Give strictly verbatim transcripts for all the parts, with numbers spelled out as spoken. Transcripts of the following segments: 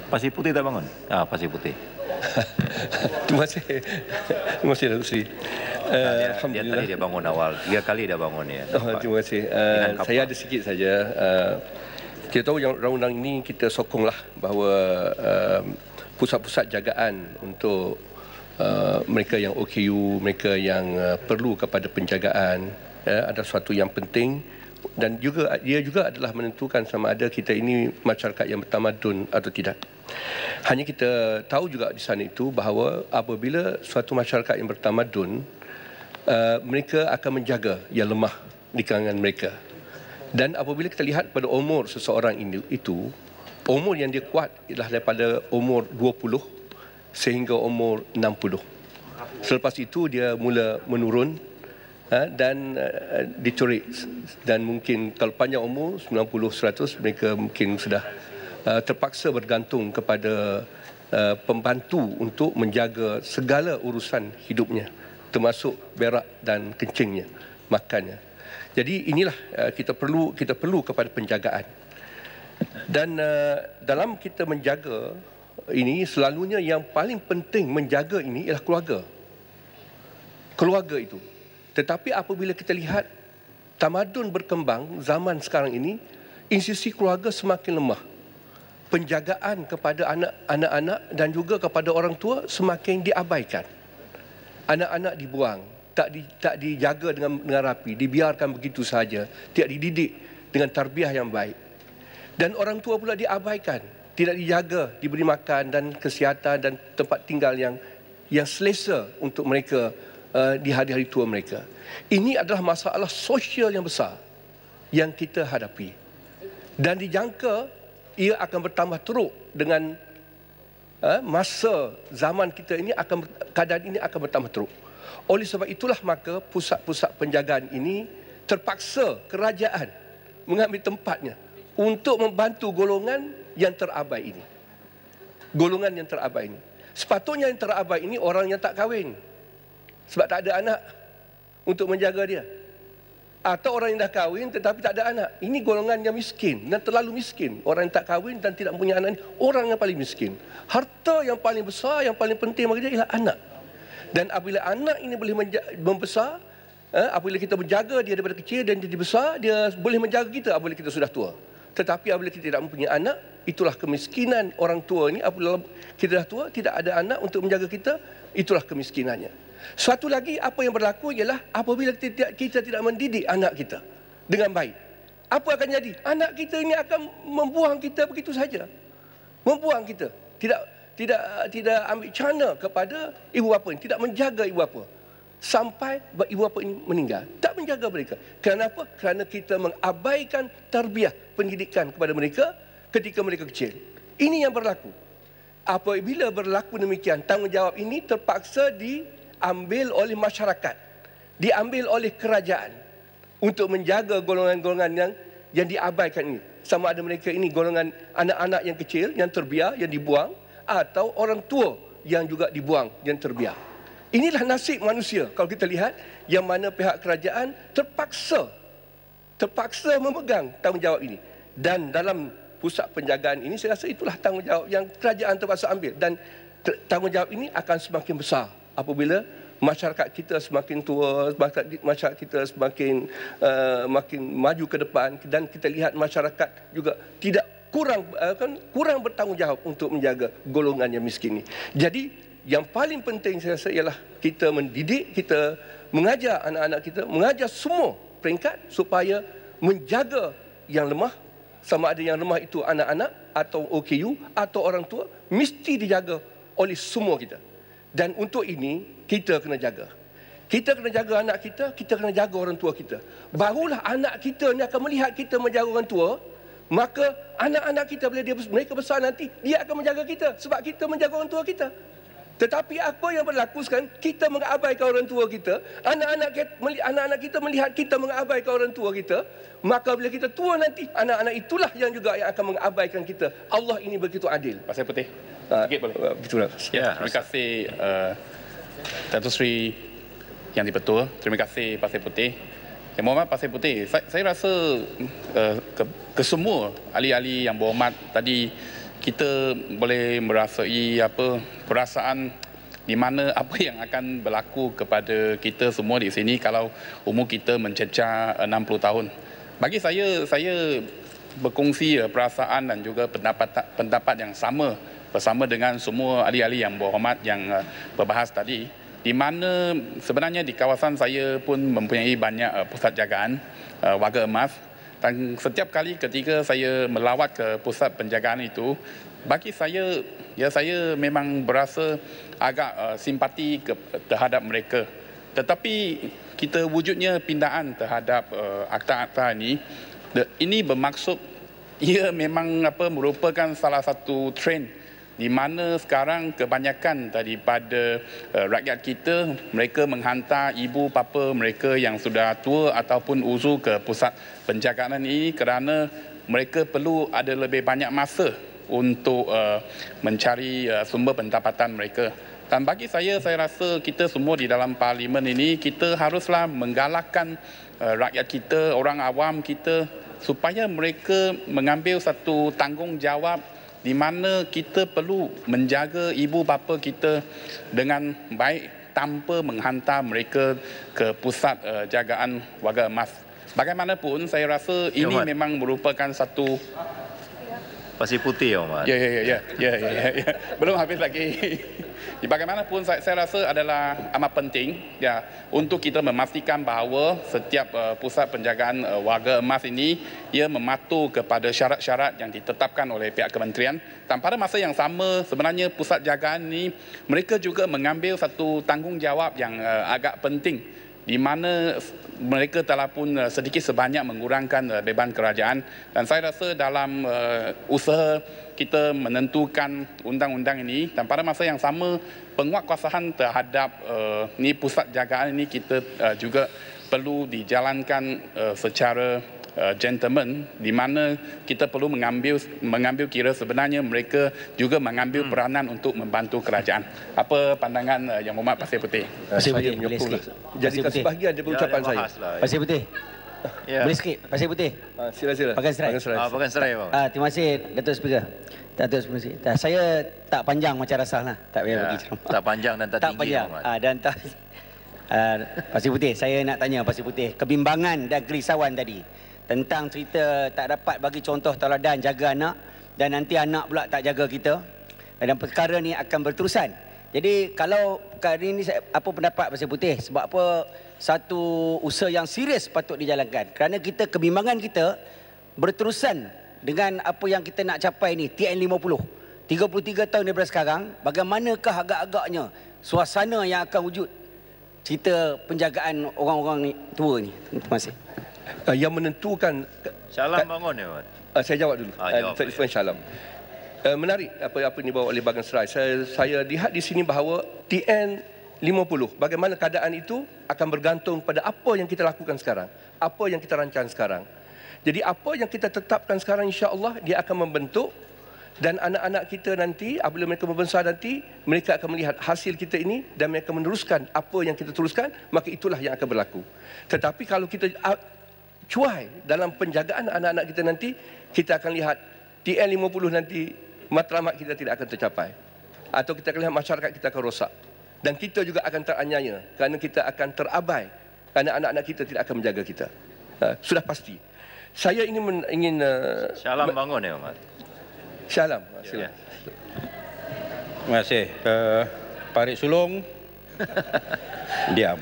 Pasir Putih tak bangun? Ah, Pasir Putih. Terima kasih. Terima kasih Datuk Seri. Uh, dia, Alhamdulillah. dia tadi dia bangun awal. Tiga kali dia bangun ya. Oh, terima kasih. Uh, saya ada sikit saja. Uh, kita tahu yang undang-undang ini kita sokonglah bahawa uh, pusat-pusat jagaan untuk uh, mereka yang O K U, mereka yang uh, perlu kepada penjagaan uh, adalah sesuatu yang penting, dan juga dia juga adalah menentukan sama ada kita ini masyarakat yang bertamadun atau tidak. Hanya kita tahu juga di sana itu bahawa apabila suatu masyarakat yang bertamadun, uh, mereka akan menjaga yang lemah di kalangan mereka. Dan apabila kita lihat pada umur seseorang ini, itu, umur yang dia kuat ialah daripada umur dua puluh sehingga umur enam puluh. Selepas itu dia mula menurun uh, dan uh, dicuri. Dan mungkin kalau panjang umur sembilan puluh seratus, mereka mungkin sudah uh, terpaksa bergantung kepada uh, pembantu untuk menjaga segala urusan hidupnya, termasuk berak dan kencingnya, makannya. Jadi inilah uh, kita perlu kita perlu kepada penjagaan. Dan uh, dalam kita menjaga ini, selalunya yang paling penting menjaga ini ialah keluarga. Keluarga itu. Tetapi apabila kita lihat tamadun berkembang zaman sekarang ini, institusi keluarga semakin lemah. Penjagaan kepada anak, anak-anak dan juga kepada orang tua semakin diabaikan. Anak-anak dibuang, tak di, tak dijaga dengan, dengan rapi, dibiarkan begitu saja, tidak dididik dengan tarbiyah yang baik. Dan orang tua pula diabaikan, tidak dijaga, diberi makan dan kesihatan dan tempat tinggal yang yang selesa untuk mereka uh, di hari-hari tua mereka. Ini adalah masalah sosial yang besar yang kita hadapi. Dan dijangka ia akan bertambah teruk dengan uh, masa zaman kita ini, akan keadaan ini akan bertambah teruk. Oleh sebab itulah maka pusat-pusat penjagaan ini terpaksa kerajaan mengambil tempatnya untuk membantu golongan yang terabai ini. Golongan yang terabai ini. Sepatutnya yang terabai ini orang yang tak kahwin sebab tak ada anak untuk menjaga dia. Atau orang yang dah kahwin tetapi tak ada anak. Ini golongan yang miskin dan terlalu miskin. Orang yang tak kahwin dan tidak punya anak ini orang yang paling miskin. Harta yang paling besar, yang paling penting bagi dia ialah anak. Dan apabila anak ini boleh membesar, eh, apabila kita menjaga dia daripada kecil dan dia besar, dia boleh menjaga kita apabila kita sudah tua. Tetapi apabila kita tidak mempunyai anak, itulah kemiskinan orang tua ini. Apabila kita dah tua, tidak ada anak untuk menjaga kita, itulah kemiskinannya. Satu lagi apa yang berlaku ialah apabila kita tidak, kita tidak mendidik anak kita dengan baik, apa akan jadi? Anak kita ini akan membuang kita begitu saja. Membuang kita. Tidak tidak tidak ambil cara kepada ibu bapa ini, tidak menjaga ibu bapa sampai ibu bapa ini meninggal. Tak menjaga mereka. Kenapa? Kerana kita mengabaikan tarbiyah pendidikan kepada mereka ketika mereka kecil. Ini yang berlaku. Apabila berlaku demikian, tanggungjawab ini terpaksa diambil oleh masyarakat, diambil oleh kerajaan untuk menjaga golongan-golongan yang yang diabaikan ini. Sama ada mereka ini golongan anak-anak yang kecil, yang terbiar, yang dibuang, atau orang tua yang juga dibuang, yang terbiar. Inilah nasib manusia. Kalau kita lihat, yang mana pihak kerajaan terpaksa terpaksa memegang tanggungjawab ini. Dan dalam pusat penjagaan ini, saya rasa itulah tanggungjawab yang kerajaan terpaksa ambil. Dan tanggungjawab ini akan semakin besar apabila masyarakat kita semakin tua, masyarakat kita semakin uh, makin maju ke depan, dan kita lihat masyarakat juga tidak kurang kan kurang bertanggungjawab untuk menjaga golongan yang miskin ini. Jadi yang paling penting saya rasa ialah kita mendidik, kita mengajar anak-anak kita, mengajar semua peringkat supaya menjaga yang lemah, sama ada yang lemah itu anak-anak atau O K U atau orang tua, mesti dijaga oleh semua kita. Dan untuk ini kita kena jaga. Kita kena jaga anak kita, kita kena jaga orang tua kita. Barulah anak kita ni akan melihat kita menjaga orang tua. Maka anak-anak kita bila dia mereka besar nanti, dia akan menjaga kita sebab kita menjaga orang tua kita. Tetapi apa yang berlaku sekarang, kita mengabaikan orang tua kita, anak-anak kita, anak-anak kita melihat kita mengabaikan orang tua kita, maka bila kita tua nanti, anak-anak itulah yang juga yang akan mengabaikan kita. Allah ini begitu adil. Pasir Putih, sikit boleh? Uh, betul. Ya, terima kasih uh, Datuk Seri Yang di-Pertua. Terima kasih Pasir Putih. Yang berhormat Pasir Putih, saya, saya rasa uh, ke, kesemua ahli-ahli yang berhormat tadi kita boleh merasai apa perasaan di mana apa yang akan berlaku kepada kita semua di sini kalau umur kita mencecah enam puluh tahun. Bagi saya, saya berkongsi uh, perasaan dan juga pendapat pendapat yang sama bersama dengan semua ahli-ahli yang berhormat yang uh, berbahas tadi, di mana sebenarnya di kawasan saya pun mempunyai banyak uh, pusat jagaan uh, warga emas, dan setiap kali ketika saya melawat ke pusat penjagaan itu, bagi saya, ya saya memang berasa agak uh, simpati ke, terhadap mereka. Tetapi kita wujudnya pindaan terhadap uh, akta-akta ini, de, ini bermaksud ia memang apa merupakan salah satu trend di mana sekarang kebanyakan daripada uh, rakyat kita, mereka menghantar ibu bapa mereka yang sudah tua ataupun uzur ke pusat penjagaan ini kerana mereka perlu ada lebih banyak masa untuk uh, mencari uh, sumber pendapatan mereka. Dan bagi saya, saya rasa kita semua di dalam parlimen ini, kita haruslah menggalakkan uh, rakyat kita, orang awam kita, supaya mereka mengambil satu tanggungjawab di mana kita perlu menjaga ibu bapa kita dengan baik tanpa menghantar mereka ke pusat uh, jagaan warga emas. Bagaimanapun, saya rasa ini ya, memang merupakan satu Pasir Putih, Ahmad. Ya, ya, ya, ya, ya, ya, ya. Belum habis lagi. Bagaimanapun saya, saya rasa adalah amat penting ya untuk kita memastikan bahawa setiap uh, pusat penjagaan uh, warga emas ini ia mematuhi kepada syarat-syarat yang ditetapkan oleh pihak kementerian. Dan pada masa yang sama, sebenarnya pusat jagaan ini mereka juga mengambil satu tanggungjawab yang uh, agak penting, di mana mereka telah pun uh, sedikit sebanyak mengurangkan uh, beban kerajaan. Dan saya rasa dalam uh, usaha kita menentukan undang-undang ini, dan pada masa yang sama penguatkuasaan terhadap uh, ni pusat jagaan ini kita uh, juga perlu dijalankan uh, secara uh, gentleman, di mana kita perlu mengambil mengambil kira sebenarnya mereka juga mengambil hmm. peranan untuk membantu kerajaan. Apa pandangan uh, Yang Berhormat Pasir Putih? Pasir Putih, boleh sikit. Jadikan sebahagian daripada ucapan saya. Pasir Putih. Ya. Boleh sikit, Pasir Putih. Ha, sila-sila. Pakai serai. Ah, pakai serai, bang. Ah, terima kasih, Datuk Speaker. Datuk Speaker. Saya tak panjang macam rasah lah. Tak payah Ya, bagi ceramah. tak panjang dan tak, tak tinggi, panjang. Ahmad. Ah, dan tak ah, Pasir Putih, saya nak tanya Pasir Putih, kebimbangan dan kerisauan tadi tentang cerita tak dapat bagi contoh tauladan jaga anak dan nanti anak pula tak jaga kita, dan perkara ni akan berterusan. Jadi kalau perkara ini, apa pendapat Pasir Putih? Sebab apa satu usaha yang serius patut dijalankan? Kerana kita, kebimbangan kita berterusan dengan apa yang kita nak capai ni, T N lima puluh. tiga puluh tiga tahun daripada sekarang, bagaimanakah agak-agaknya suasana yang akan wujud cerita penjagaan orang-orang tua ni? Terima kasih. Uh, yang menentukan Syalam bangun, ya, Ahmad. Uh, saya jawab dulu. Ah, jawab, uh, ya. Syalam. Uh, menarik apa apa yang dibawa oleh Bagan Serai. Saya saya lihat di sini bahawa T N lima puluh, bagaimana keadaan itu akan bergantung pada apa yang kita lakukan sekarang, apa yang kita rancang sekarang. Jadi apa yang kita tetapkan sekarang, insya-Allah dia akan membentuk, dan anak-anak kita nanti apabila mereka membesar nanti, mereka akan melihat hasil kita ini dan mereka meneruskan apa yang kita teruskan, maka itulah yang akan berlaku. Tetapi kalau kita cuai dalam penjagaan anak-anak kita nanti, kita akan lihat T N lima puluh nanti matlamat kita tidak akan tercapai, atau kita akan lihat masyarakat kita akan rosak, dan kita juga akan teraniaya kerana kita akan terabai kerana anak-anak kita tidak akan menjaga kita. Uh, sudah pasti. Saya ingin men, ingin uh, Syalam bangun, ya, Ahmad. Syalam. Sila. Ya. Terima kasih. Uh, Parik Sulong. Diam.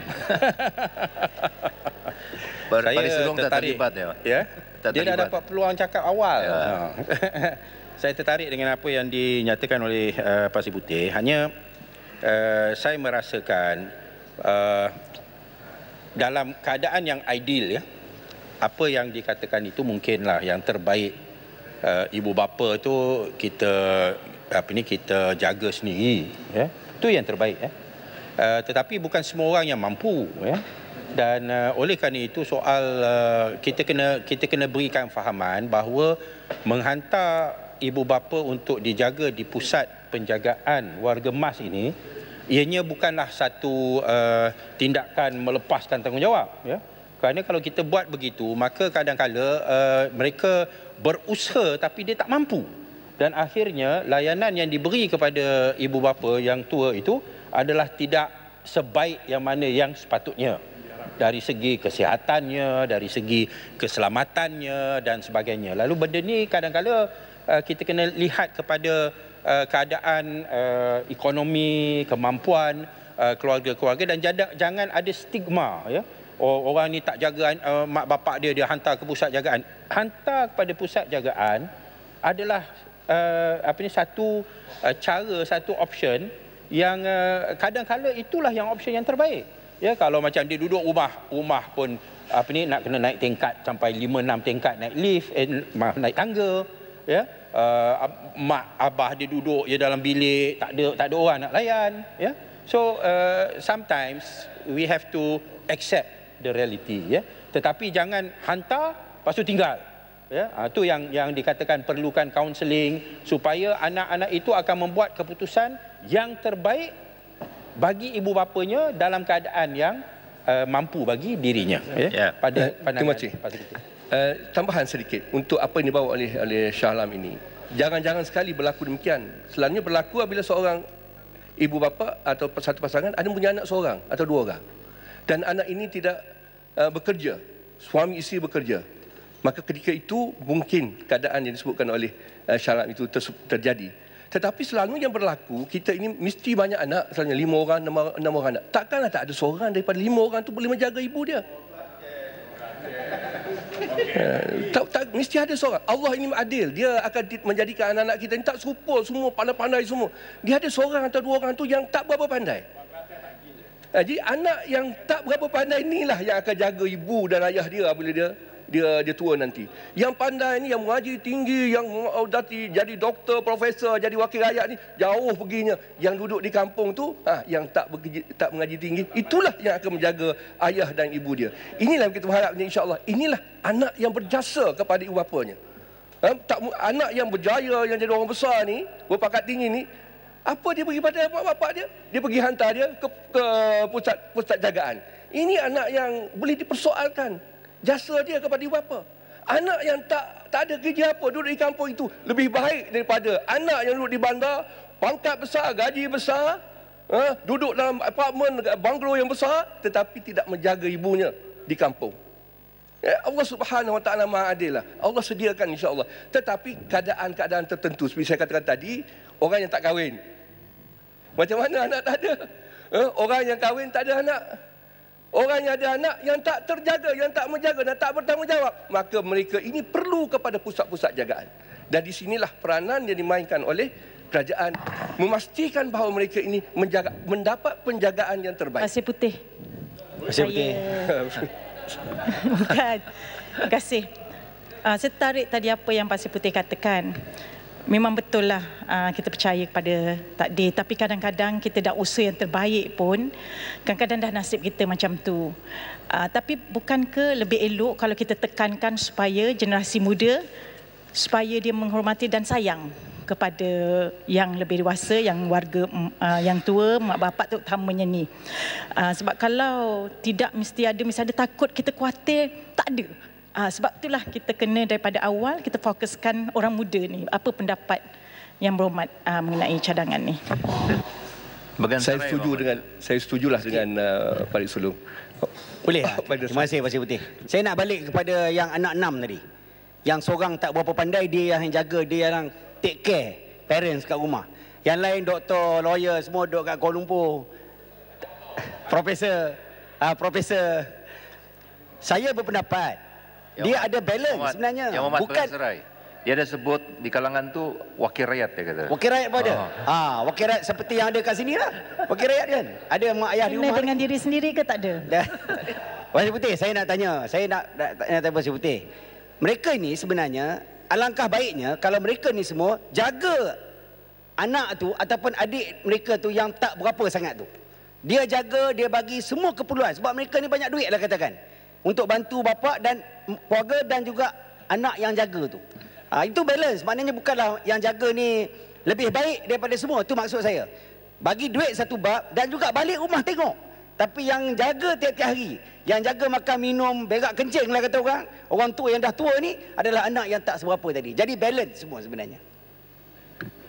Saya Saya Sulong tak tertarik. terlibat, ya. Ya. Tak Dia dah terlibat. dapat peluang cakap awal. Ya. Ha. Saya tertarik dengan apa yang dinyatakan oleh uh, Pasir Putih. Hanya uh, saya merasakan uh, dalam keadaan yang ideal, ya, apa yang dikatakan itu mungkinlah yang terbaik. Uh, ibu bapa tu kita apa ni kita jaga sendiri, ya. Itu yang terbaik, ya. Uh, tetapi bukan semua orang yang mampu, ya. Dan uh, oleh kerana itu soal uh, kita kena kita kena berikan fahaman bahawa menghantar ibu bapa untuk dijaga di pusat penjagaan warga emas ini, ianya bukanlah satu uh, tindakan melepaskan tanggungjawab, ya. Kerana kalau kita buat begitu, maka kadang-kala uh, mereka berusaha tapi dia tak mampu dan akhirnya layanan yang diberi kepada ibu bapa yang tua itu adalah tidak sebaik yang mana yang sepatutnya dari segi kesihatannya, dari segi keselamatannya dan sebagainya. Lalu benda ni kadang-kadang uh, kita kena lihat kepada uh, keadaan uh, ekonomi, kemampuan uh, keluarga-keluarga dan jada, jangan ada stigma ya. Oh, orang ni tak jaga uh, mak bapak dia, dia hantar ke pusat jagaan. Hantar kepada pusat jagaan adalah uh, apa ni satu uh, cara, satu option yang uh, kadang-kala itulah yang option yang terbaik. Ya, kalau macam dia duduk rumah, rumah pun apa ni nak kena naik tingkat sampai lima enam tingkat, naik lift, eh, naik tangga, ya. Uh, mak abah dia duduk je dalam bilik, tak ada tak ada orang nak layan, ya. So uh, sometimes we have to accept the reality, ya. Tetapi jangan hantar lepas tu tinggal. Ya, itu yang yang dikatakan perlukan kaunseling supaya anak-anak itu akan membuat keputusan yang terbaik bagi ibu bapanya dalam keadaan yang uh, mampu bagi dirinya. Ya, Ya. pada Terima pandangan kasih. Pak Sekretari. Uh, tambahan sedikit untuk apa yang dibawa oleh oleh Shah Alam ini. Jangan-jangan sekali berlaku demikian. Selalunya berlaku apabila seorang ibu bapa atau satu pasangan ada punya anak seorang atau dua orang. Dan anak ini tidak uh, bekerja, suami isteri bekerja. Maka ketika itu mungkin keadaan yang disebutkan oleh uh, Shah Alam itu ter terjadi. Tetapi selalu yang berlaku, kita ini mesti banyak anak, misalnya lima orang, enam, enam orang anak. Takkanlah tak ada seorang daripada lima orang itu boleh menjaga ibu dia. Uh, tak, tak, mesti ada seorang. Allah ini adil. Dia akan menjadikan anak-anak kita ini tak serupa semua, pandai-pandai semua. Dia ada seorang atau dua orang tu yang tak berapa pandai. Uh, jadi anak yang tak berapa pandai inilah yang akan jaga ibu dan ayah dia bila dia dia dia tua nanti. Yang pandai ni, yang mengaji tinggi, yang oh, dati, jadi doktor, profesor, jadi wakil rakyat ni jauh perginya. Yang duduk di kampung tu, ha, yang tak bekerja, tak mengaji tinggi, itulah yang akan menjaga ayah dan ibu dia. Inilah yang kita berharapnya, insya-Allah. Inilah anak yang berjasa kepada ibu bapanya. Ha, tak anak yang berjaya, yang jadi orang besar ni, berpangkat tinggi ni, apa dia pergi pada mak bapak dia? Dia pergi hantar dia ke, ke pusat pusat jagaan. Ini anak yang boleh dipersoalkan jasa dia kepada ibu bapa. Anak yang tak tak ada kerja apa, duduk di kampung itu lebih baik daripada anak yang duduk di bandar, pangkat besar, gaji besar, ha, duduk dalam apartmen, banglo yang besar, tetapi tidak menjaga ibunya di kampung. Ya, Allah Subhanahu Wa Taala Maha Adil lah. Allah sediakan, insya-Allah. Tetapi keadaan-keadaan tertentu, seperti saya katakan tadi, orang yang tak kahwin. Macam mana anak tak ada? Ha, orang yang kahwin tak ada anak. Orang yang ada anak yang tak terjaga, yang tak menjaga dan tak bertanggungjawab, maka mereka ini perlu kepada pusat-pusat jagaan. Dan di sinilah peranan yang dimainkan oleh kerajaan memastikan bahawa mereka ini menjaga, mendapat penjagaan yang terbaik. Pasir Putih. Pasir Putih. Bukan. Terima kasih. Uh, saya tarik tadi apa yang Pasir Putih katakan. Memang betul lah uh, kita percaya kepada takdir. Tapi kadang-kadang kita dah usaha yang terbaik pun, kadang-kadang dah nasib kita macam tu. Uh, tapi bukankah lebih elok kalau kita tekankan supaya generasi muda, supaya dia menghormati dan sayang kepada yang lebih dewasa, yang warga uh, yang tua, mak bapak tu utamanya ni. Uh, sebab kalau tidak mesti ada, mesti ada takut, kita khawatir, tak ada. Uh, sebab itulah kita kena daripada awal kita fokuskan orang muda ni. Apa pendapat yang berhormat uh, mengenai cadangan ni? Bagan Saya Serai, setuju Muhammad. dengan saya setujulah dengan uh, Pak Rik Sulung. Boleh lah. Pada Terima kasih Pasir Putih. Saya nak balik kepada yang anak enam tadi. Yang seorang tak berapa pandai, dia yang jaga, dia yang take care parents kat rumah. Yang lain doktor, lawyer, semua duduk kat Kuala Lumpur. Profesor, uh, profesor. Saya berpendapat Yang dia Muhammad- ada balance Muhammad- sebenarnya. Yang Muhammad Bukan Bagan Serai. Dia ada sebut di kalangan tu wakil rakyat dia kata. wakil rakyat pun ada. Ah. Ha, wakil rakyat seperti yang ada kat sini lah. Wakil rakyat kan. Ada mak ayah di Kena rumah. dengan diri sendiri ke tak ada? Dah. Pasir Putih, saya nak tanya. Saya nak nak nak tanya Pasir Putih. Mereka ni sebenarnya alangkah baiknya kalau mereka ni semua jaga anak tu ataupun adik mereka tu yang tak berapa sangat tu. Dia jaga, dia bagi semua keperluan sebab mereka ni banyak duit lah katakan. Untuk bantu bapa dan keluarga dan juga anak yang jaga tu. Ha, itu balance. Maknanya bukanlah yang jaga ni lebih baik daripada semua. Itu maksud saya. Bagi duit satu bab dan juga balik rumah tengok. Tapi yang jaga tiap-tiap hari, yang jaga makan minum, berak kencing lah kata orang, orang tua yang dah tua ni adalah anak yang tak seberapa tadi. Jadi balance semua sebenarnya.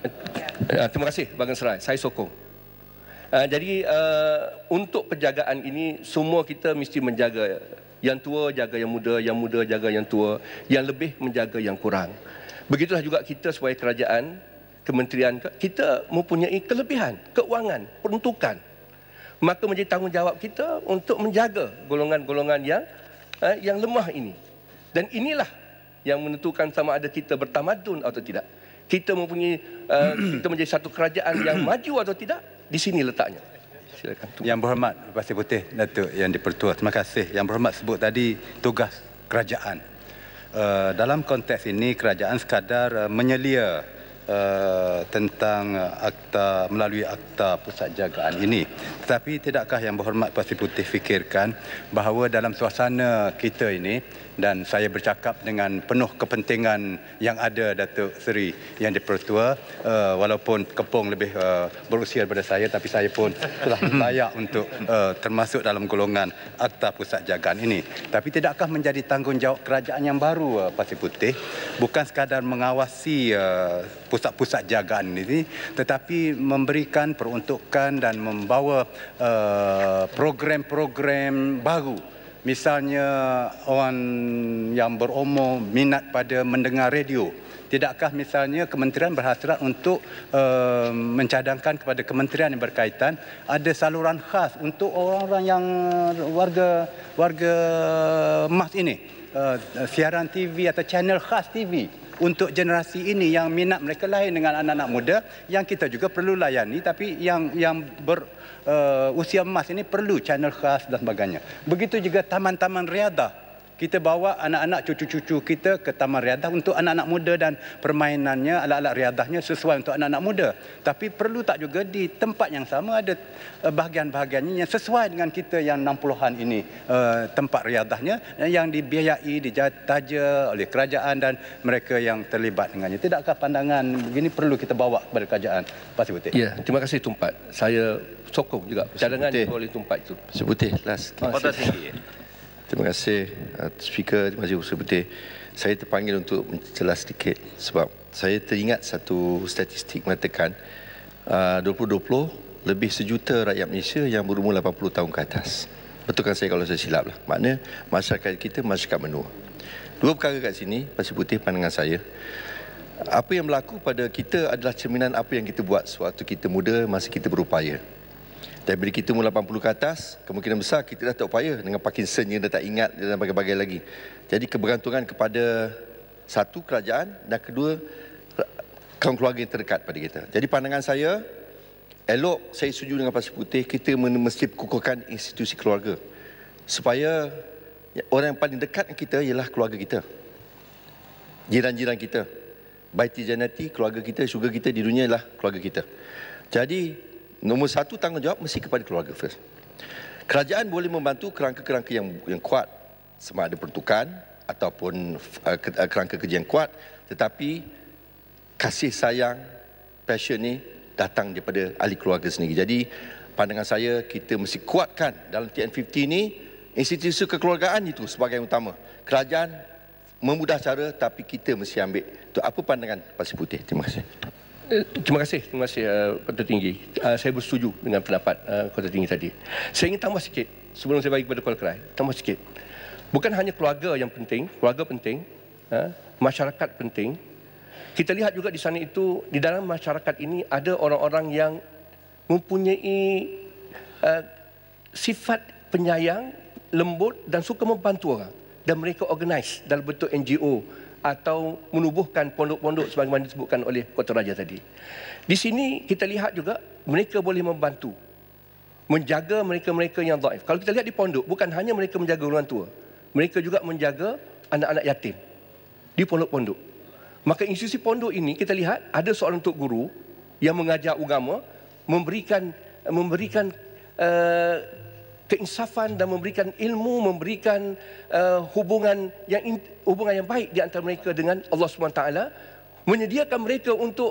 Uh, terima kasih Bagan Serai, saya sokong. Uh, jadi uh, untuk penjagaan ini semua kita mesti menjaga, yang tua jaga yang muda, yang muda jaga yang tua, yang lebih menjaga yang kurang. Begitulah juga kita sebagai kerajaan, kementerian, kita mempunyai kelebihan, keuangan, peruntukan. Maka menjadi tanggungjawab kita untuk menjaga golongan-golongan yang uh, yang lemah ini. Dan inilah yang menentukan sama ada kita bertamadun atau tidak. Kita mempunyai uh, kita menjadi satu kerajaan yang maju atau tidak, di sini letaknya. Silakan. Yang berhormat Pasir Putih Datuk Yang di-Pertua, terima kasih. Yang berhormat sebut tadi tugas kerajaan. Uh, dalam konteks ini kerajaan sekadar uh, menyelia uh, tentang uh, akta melalui akta pusat jagaan ini. Tetapi tidakkah Yang berhormat Pasir Putih fikirkan bahawa dalam suasana kita ini, dan saya bercakap dengan penuh kepentingan yang ada Datuk Seri Yang di-Pertua, uh, walaupun Kepong lebih uh, berusia daripada saya, tapi saya pun telah layak untuk uh, termasuk dalam golongan akta pusat jagaan ini. Tapi tidakkah menjadi tanggungjawab kerajaan yang baru uh, Pasir Putih bukan sekadar mengawasi uh, pusat-pusat jagaan ini, tetapi memberikan peruntukan dan membawa uh, program-program baru. Misalnya orang yang berumur minat pada mendengar radio. Tidakkah misalnya kementerian berhasrat untuk uh, mencadangkan kepada kementerian yang berkaitan ada saluran khas untuk orang-orang yang warga warga emas ini, uh, siaran T V atau channel khas T V untuk generasi ini yang minat mereka lain dengan anak-anak muda yang kita juga perlu layani, tapi yang yang ber Uh, usia emas ini perlu channel khas dan sebagainya. Begitu juga taman-taman riadah. Kita bawa anak-anak cucu-cucu kita ke taman riadah untuk anak-anak muda dan permainannya, alat-alat riadahnya sesuai untuk anak-anak muda. Tapi perlu tak juga di tempat yang sama ada uh, bahagian-bahagiannya yang sesuai dengan kita yang enam puluhan ini, uh, tempat riadahnya yang dibiayai, dijataja oleh kerajaan dan mereka yang terlibat dengannya. Tidakkah pandangan begini perlu kita bawa kepada kerajaan Pasir Putih? Ya, terima kasih Tumpat. Saya sokong juga cadangan oleh Tumpat itu. Pasir Putih, last. Kota tinggi. Terima kasih uh, Speaker, terima kasih Pasir Putih. Saya terpanggil untuk menjelas sedikit sebab saya teringat satu statistik mengatakan uh, dua ribu dua puluh lebih sejuta rakyat Malaysia yang berumur lapan puluh tahun ke atas. Betulkan saya kalau saya silap lah. Maknanya masyarakat kita masyarakat menua. Dua perkara kat sini, Pasir Putih, pandangan saya. Apa yang berlaku pada kita adalah cerminan apa yang kita buat sewaktu kita muda, masa kita berupaya. Dan bila kita umur lapan puluh ke atas, kemungkinan besar kita dah tak upaya dengan Parkinson yang dah tak ingat dan bagai-bagai lagi. Jadi kebergantungan kepada satu, kerajaan, dan kedua, kaum keluarga yang terdekat pada kita. Jadi pandangan saya, elok saya setuju dengan Pasir Putih, kita mesti kukuhkan institusi keluarga. Supaya orang yang paling dekat dengan kita ialah keluarga kita. Jiran-jiran kita. Baiti janati, keluarga kita, syurga kita di dunia ialah keluarga kita. Jadi, nombor satu tanggungjawab mesti kepada keluarga first. Kerajaan boleh membantu kerangka-kerangka yang yang kuat, sama ada peruntukan ataupun uh, kerangka kerja yang kuat, tetapi kasih sayang, passion ni datang daripada ahli keluarga sendiri. Jadi pandangan saya kita mesti kuatkan dalam T N lima puluh ni institusi kekeluargaan itu sebagai yang utama. Kerajaan memudah cara tapi kita mesti ambil. Itu apa pandangan Pasir Putih? Terima kasih. Terima kasih, terima kasih uh, Kota Tinggi. Uh, saya bersetuju dengan pendapat uh, Kota Tinggi tadi. Saya ingin tambah sikit sebelum saya bagi kepada Kuala Kerai. Tambah sikit. Bukan hanya keluarga yang penting, keluarga penting, uh, masyarakat penting. Kita lihat juga di sana itu, di dalam masyarakat ini ada orang-orang yang mempunyai uh, sifat penyayang, lembut dan suka membantu orang. Dan mereka organize dalam bentuk N G O atau menubuhkan pondok-pondok sebagaimana disebutkan oleh Kota Raja tadi. Di sini kita lihat juga mereka boleh membantu menjaga mereka-mereka yang dhaif. Kalau kita lihat di pondok, bukan hanya mereka menjaga orang tua, mereka juga menjaga anak-anak yatim di pondok-pondok. Maka institusi pondok ini kita lihat ada seorang tok guru yang mengajar agama, memberikan memberikan uh, keinsafan dan memberikan ilmu, memberikan uh, hubungan yang hubungan yang baik di antara mereka dengan Allah Subhanahu Wa Taala, menyediakan mereka untuk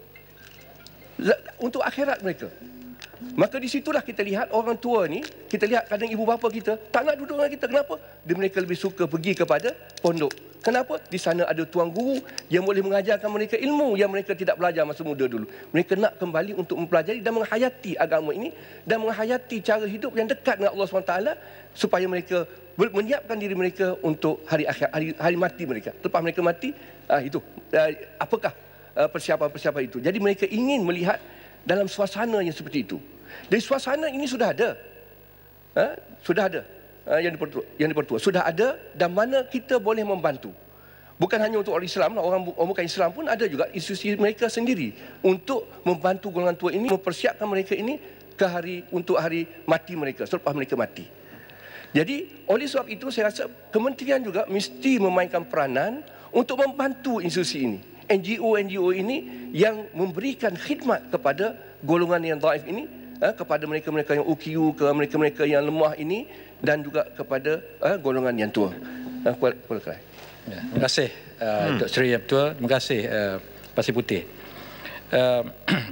untuk akhirat mereka. Maka di situlah kita lihat orang tua ni, kita lihat kadang ibu bapa kita tak nak duduk dengan kita. Kenapa? Dia mereka lebih suka pergi kepada pondok Kenapa? Di sana ada tuan guru yang boleh mengajarkan mereka ilmu yang mereka tidak belajar masa muda dulu. Mereka nak kembali untuk mempelajari dan menghayati agama ini dan menghayati cara hidup yang dekat dengan Allah subhanahu wa taala supaya mereka menyiapkan diri mereka untuk hari akhir, hari, hari mati mereka. Lepas mereka mati, ah, itu ah, apakah ah, persiapan-persiapan itu. Jadi mereka ingin melihat dalam suasana yang seperti itu. Jadi suasana ini sudah ada. Ha? Sudah ada. Ha, yang dipertua, yang dipertua. Sudah ada dan mana kita boleh membantu. Bukan hanya untuk orang Islam, orang, orang bukan Islam pun ada juga institusi mereka sendiri untuk membantu golongan tua ini, mempersiapkan mereka ini ke hari untuk hari mati mereka, selepas mereka mati. Jadi, oleh sebab itu saya rasa kementerian juga mesti memainkan peranan untuk membantu institusi ini. N G O-N G O ini yang memberikan khidmat kepada golongan yang dhaif ini, eh, kepada mereka-mereka yang U Q U, ke mereka-mereka yang lemah ini dan juga kepada eh, golongan yang tua. Eh, Kuala, Kuala Kerai. Ya, terima kasih uh, hmm. Dr Seri Abdul. Terima kasih uh, Pasir Putih. Uh,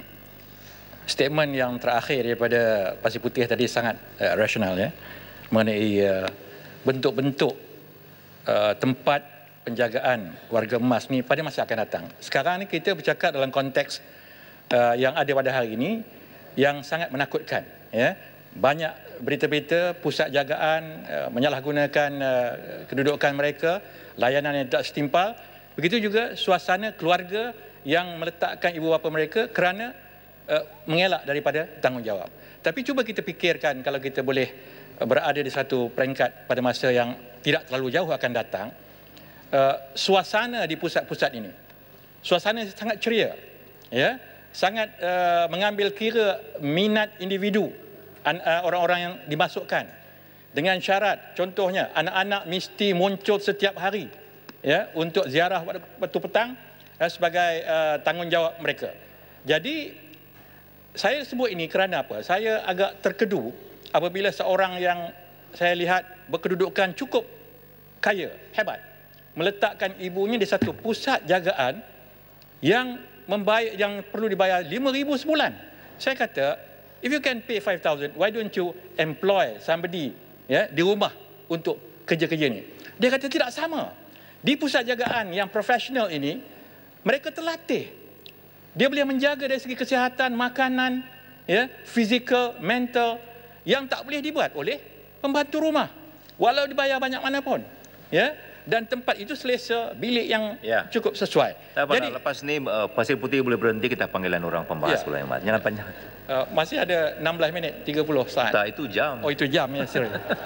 statement yang terakhir daripada Pasir Putih tadi sangat uh, rasional ya. Mengenai uh, bentuk-bentuk uh, tempat penjagaan warga emas ni pada masa akan datang. Sekarang ni kita bercakap dalam konteks uh, yang ada pada hari ini yang sangat menakutkan. Ya. Banyak berita-berita pusat jagaan uh, menyalahgunakan uh, kedudukan mereka, layanan yang tidak setimpal. Begitu juga suasana keluarga yang meletakkan ibu bapa mereka kerana uh, mengelak daripada tanggungjawab. Tapi cuba kita fikirkan kalau kita boleh berada di satu peringkat pada masa yang tidak terlalu jauh akan datang, uh, suasana di pusat-pusat ini, suasana sangat ceria, ya, sangat uh, mengambil kira minat individu, uh, orang-orang yang dimasukkan dengan syarat, contohnya anak-anak mesti muncul setiap hari, ya, untuk ziarah waktu petang uh, sebagai uh, tanggungjawab mereka. Jadi saya sebut ini kerana apa? Saya agak terkedu apabila seorang yang saya lihat berkedudukan cukup kaya, hebat, meletakkan ibunya di satu pusat jagaan yang membayar, yang perlu dibayar lima ribu sebulan. Saya kata, if you can pay five thousand, why don't you employ somebody, ya, di rumah untuk kerja-kerja ini? Dia kata tidak sama. Di pusat jagaan yang profesional ini, mereka terlatih. Dia boleh menjaga dari segi kesihatan, makanan, ya, fizikal, mental, yang tak boleh dibuat oleh pembantu rumah walau dibayar banyak mana pun, ya, dan tempat itu selesa, bilik yang ya. cukup sesuai. Tak apa. Jadi lepas ni uh, Pasir Putih boleh berhenti, kita panggilan orang pembahas ya. pula yang mat. Jangan panjang. Uh, masih ada enam belas minit tiga puluh saat. Tak, itu jam. Oh, itu jam ya, sorry.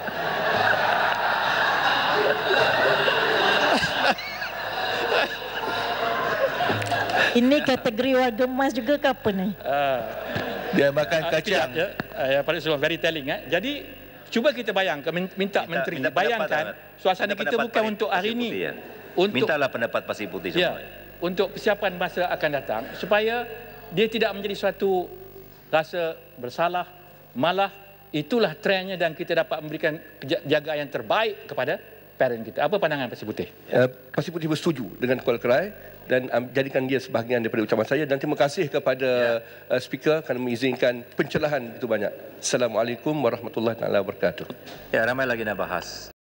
Ini kategori warga emas juga ke apa ni? Uh, Dia makan kacang. Ya, ya, pada soal very telling. Eh. Jadi, cuba kita bayangkan, minta, minta menteri, minta bayangkan suasana minta kita bukan untuk hari ini. Ya. Untuk, mintalah pendapat Pasir Putih semua. Ya, untuk persiapan masa akan datang, supaya dia tidak menjadi suatu rasa bersalah, malah itulah trennya dan kita dapat memberikan jagaan yang terbaik kepada parent kita. Apa pandangan Pasir Putih? Uh, Pasir Putih bersetuju dengan Kuala Kerai dan um, jadikan dia sebahagian daripada ucapan saya, dan terima kasih kepada ya. uh, speaker kerana mengizinkan pencerahan itu banyak. Assalamualaikum warahmatullahi wabarakatuh. Ya, ramai lagi nak bahas.